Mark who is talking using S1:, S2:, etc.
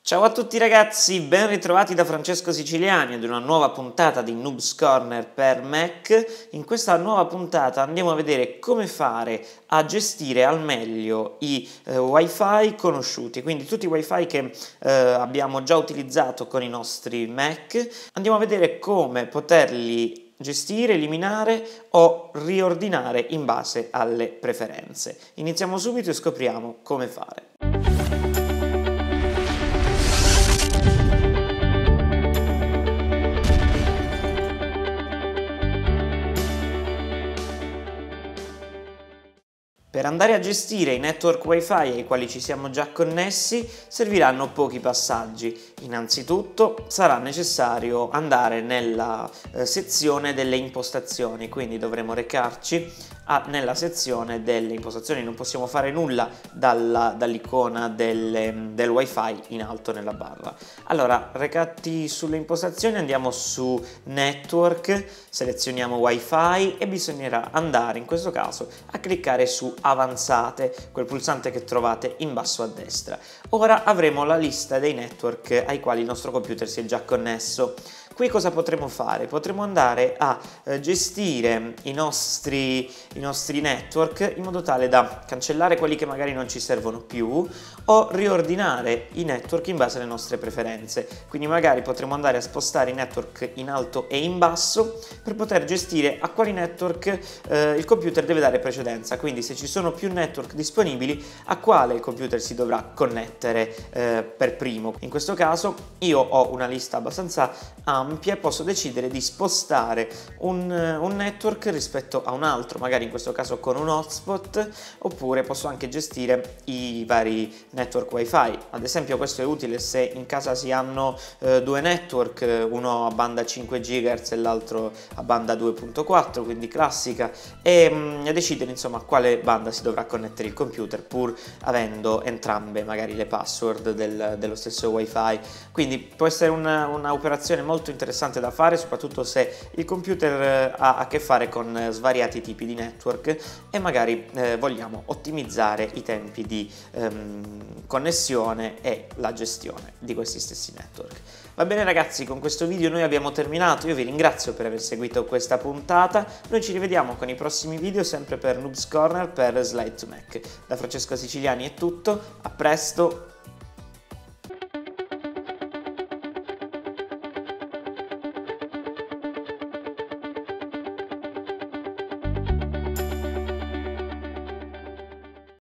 S1: Ciao a tutti ragazzi, ben ritrovati da Francesco Siciliani ad una nuova puntata di Noobs Corner per Mac. In questa nuova puntata andiamo a vedere come fare a gestire al meglio i wifi conosciuti, quindi tutti i wifi che abbiamo già utilizzato con i nostri Mac. Andiamo a vedere come poterli gestire, eliminare o riordinare in base alle preferenze. Iniziamo subito e scopriamo come fare. Per andare a gestire i network wifi ai quali ci siamo già connessi serviranno pochi passaggi. Innanzitutto sarà necessario andare nella sezione delle impostazioni, quindi dovremo recarci nella sezione delle impostazioni. Non possiamo fare nulla dall'icona del wifi in alto nella barra. Allora, recati sulle impostazioni, andiamo su network, selezioniamo wifi e bisognerà andare in questo caso a cliccare su avanzate, quel pulsante che trovate in basso a destra. Ora avremo la lista dei network ai quali il nostro computer si è già connesso. Qui cosa potremo fare? Potremo andare a gestire i nostri network in modo tale da cancellare quelli che magari non ci servono più o riordinare i network in base alle nostre preferenze. Quindi magari potremo andare a spostare i network in alto e in basso per poter gestire a quali network il computer deve dare precedenza. Quindi se ci sono più network disponibili, a quale il computer si dovrà connettere per primo. In questo caso io ho una lista abbastanza ampia e posso decidere di spostare un network rispetto a un altro, magari in questo caso con un hotspot, oppure posso anche gestire i vari network wifi. Ad esempio questo è utile se in casa si hanno due network, uno a banda 5 GHz e l'altro a banda 2.4, quindi classica, e decidere insomma a quale banda si dovrà connettere il computer pur avendo entrambe magari le password dello stesso wifi. Quindi può essere una operazione molto interessante da fare, soprattutto se il computer ha a che fare con svariati tipi di network e magari vogliamo ottimizzare i tempi di connessione e la gestione di questi stessi network. Va bene ragazzi, con questo video noi abbiamo terminato. Io vi ringrazio per aver seguito questa puntata. Noi ci rivediamo con i prossimi video sempre per Noobs Corner per Slide to Mac. Da Francesco Siciliani è tutto, a presto.